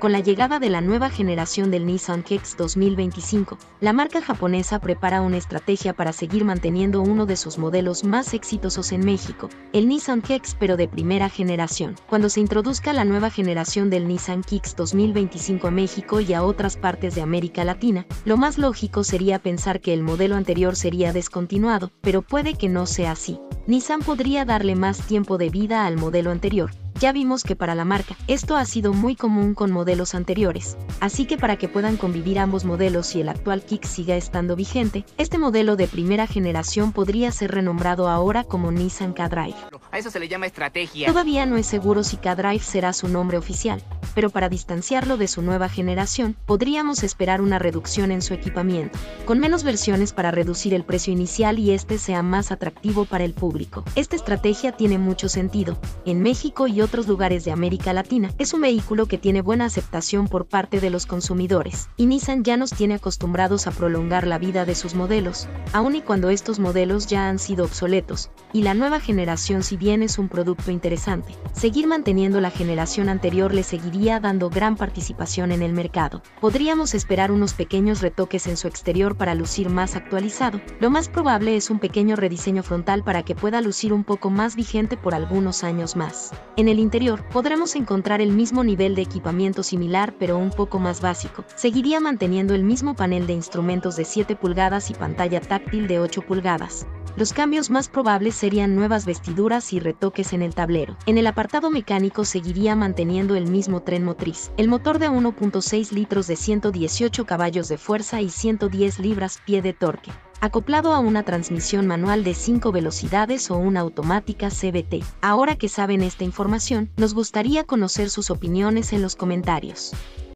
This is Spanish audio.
Con la llegada de la nueva generación del Nissan Kicks 2025, la marca japonesa prepara una estrategia para seguir manteniendo uno de sus modelos más exitosos en México, el Nissan Kicks pero de primera generación. Cuando se introduzca la nueva generación del Nissan Kicks 2025 a México y a otras partes de América Latina, lo más lógico sería pensar que el modelo anterior sería descontinuado, pero puede que no sea así. Nissan podría darle más tiempo de vida al modelo anterior. Ya vimos que para la marca, esto ha sido muy común con modelos anteriores, así que para que puedan convivir ambos modelos y el actual Kicks siga estando vigente, este modelo de primera generación podría ser renombrado ahora como Nissan K-Drive. A eso se le llama estrategia. Todavía no es seguro si K-Drive será su nombre oficial, pero para distanciarlo de su nueva generación, podríamos esperar una reducción en su equipamiento, con menos versiones para reducir el precio inicial y este sea más atractivo para el público. Esta estrategia tiene mucho sentido. En México y otros lugares de América Latina, es un vehículo que tiene buena aceptación por parte de los consumidores, y Nissan ya nos tiene acostumbrados a prolongar la vida de sus modelos, aun y cuando estos modelos ya han sido obsoletos, y la nueva generación si bien es un producto interesante, seguir manteniendo la generación anterior le seguiría dando gran participación en el mercado. Podríamos esperar unos pequeños retoques en su exterior para lucir más actualizado, lo más probable es un pequeño rediseño frontal para que pueda lucir un poco más vigente por algunos años más. En el interior, podremos encontrar el mismo nivel de equipamiento similar pero un poco más básico. Seguiría manteniendo el mismo panel de instrumentos de 7 pulgadas y pantalla táctil de 8 pulgadas. Los cambios más probables serían nuevas vestiduras y retoques en el tablero. En el apartado mecánico seguiría manteniendo el mismo tren motriz. El motor de 1.6 litros de 118 caballos de fuerza y 110 libras-pie de torque, acoplado a una transmisión manual de 5 velocidades o una automática CVT. Ahora que saben esta información, nos gustaría conocer sus opiniones en los comentarios.